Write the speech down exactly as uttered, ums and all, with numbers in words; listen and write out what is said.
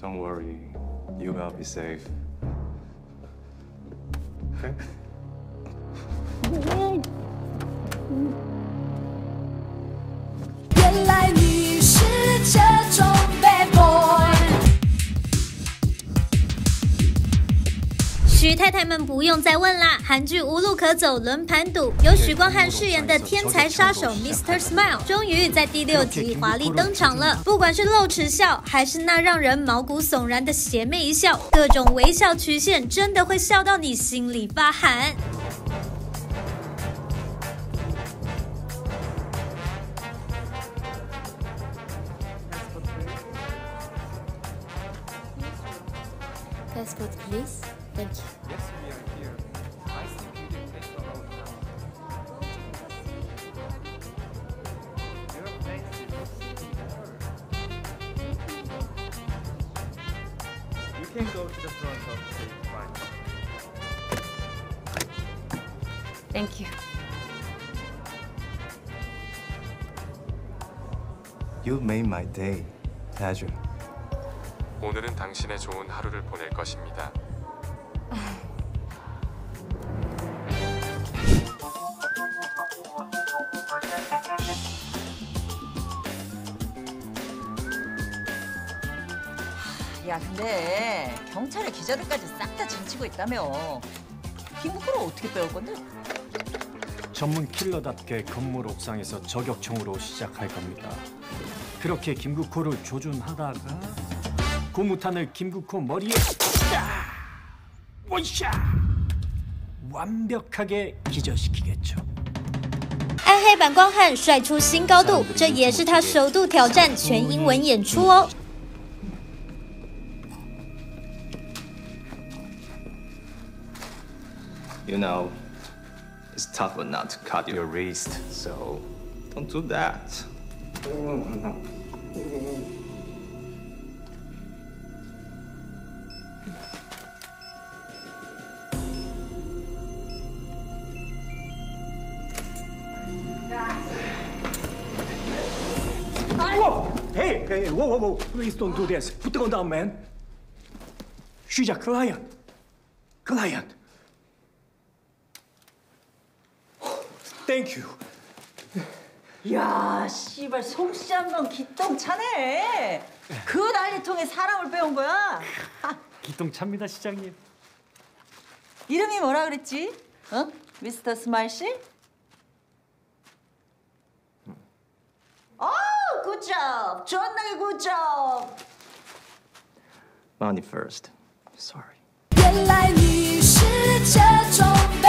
Don't worry, you will be safe. Okay? 原来你是这种 bad boy。徐太太们不用再问啦，韩剧无路可走，轮盘赌，由许光汉饰演的天才杀手 Mister Smile 终于在第六集华丽登场了。不管是露齿笑，还是那让人毛骨悚然的邪魅一笑，各种微笑曲线真的会笑到你心里发寒。 Passport, please. Thank you. Yes, we are here. I think you can take your own time. Your place is over. You can go to the front of the stage right. Thank you. You made my day, Tajun. 오늘은 당신의 좋은 하루를 보낼 것입니다. 야, 근데 경찰에 기자들까지 싹 다 진치고 있다며. 김국호를 어떻게 빼올 건데? 전문 킬러답게 건물 옥상에서 저격총으로 시작할 겁니다. 그렇게 김국호를 조준하다가 고무탄을 김국호 머리에 원샷! 완벽하게 기절시키겠죠. 暗黑版光汉帅出新高度，这也是他首度挑战全英文演出哦。 You know, it's tougher not to cut your wrist, so don't do that. Whoa! Hey, hey, whoa, whoa, whoa! Please don't do this. Put the gun down, man. She's a client. Client. Thank you. 야, 씨발 솜씨 한번 기똥차네. 그 난리통에 사람을 빼온 거야? 기똥차입니다, 시장님. 이름이 뭐라 그랬지? 어? 미스터 스마일 씨? 어, 굿잡. 존나게 굿잡. Money first. Sorry. 原来你是这种。